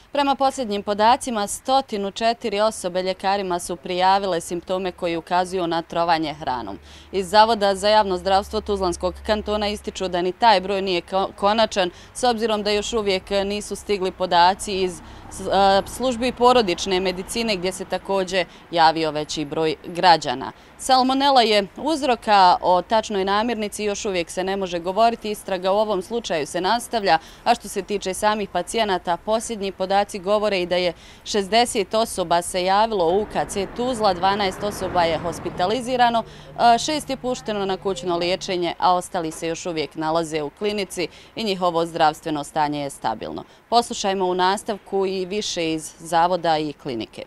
Prema posljednjim podacima, 104 osobe ljekarima su prijavile simptome koji ukazuju na trovanje hranom. Iz Zavoda za javno zdravstvo Tuzlanskog kantona ističu da ni taj broj nije konačan, s obzirom da još uvijek nisu stigli podaci iz službi porodične medicine gdje se također javio veći broj građana. Salmonela je uzrok, a o tačnoj namirnici još uvijek se ne može govoriti. Istraga u ovom slučaju se nastavlja, a što se tiče samih pacijenata, posljednji podaci govore i da je 60 osoba se javilo u UKC Tuzla, 12 osoba je hospitalizirano, 6 je pušteno na kućno liječenje, a ostali se još uvijek nalaze u klinici i njihovo zdravstveno stanje je stabilno. Poslušajmo u nastavku i više iz zavoda i klinike.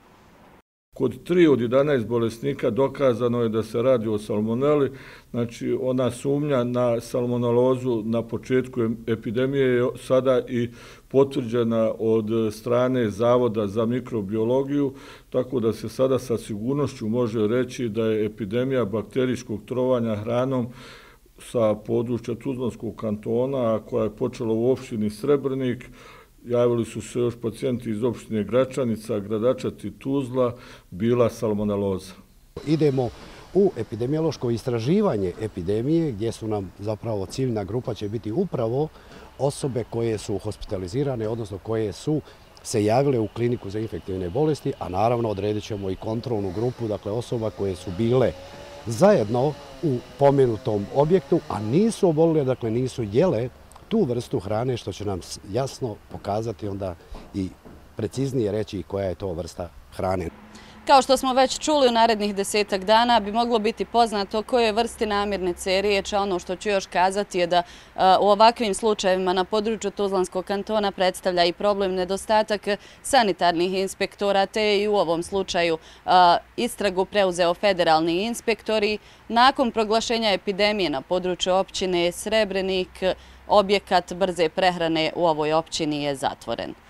Kod 3 od 11 bolesnika dokazano je da se radi o salmoneli, znači ona sumnja na salmonelozu na početku epidemije je sada i potvrđena od strane Zavoda za mikrobiologiju, tako da se sada sa sigurnošću može reći da je epidemija bakterijskog trovanja hranom sa područja Tuzlanskog kantona, koja je počela u opštini Srebrnik. Javili su se još pacijenti iz opštine Gračanica, Gradačac i Tuzla, bila salmoneloza. Idemo u epidemiološko istraživanje epidemije, gdje su nam zapravo ciljna grupa će biti upravo osobe koje su hospitalizirane, odnosno koje su se javile u kliniku za infektivne bolesti, a naravno odredit ćemo i kontrolnu grupu, dakle osoba koje su bile zajedno u pomenutom objektu, a nisu obolile, dakle nisu jele tu vrstu hrane, što će nam jasno pokazati onda i preciznije reći koja je to vrsta hrane. Kao što smo već čuli, u narednih 10 dana bi moglo biti poznato o kojoj vrsti namirnice je riječ, a ono što ću još kazati je da u ovakvim slučajevima na području Tuzlanskog kantona predstavlja i problem nedostatak sanitarnih inspektora, te je i u ovom slučaju istragu preuzeo federalni inspektori. Nakon proglašenja epidemije na području općine Srebrenik, objekat brze prehrane u ovoj općini je zatvoren.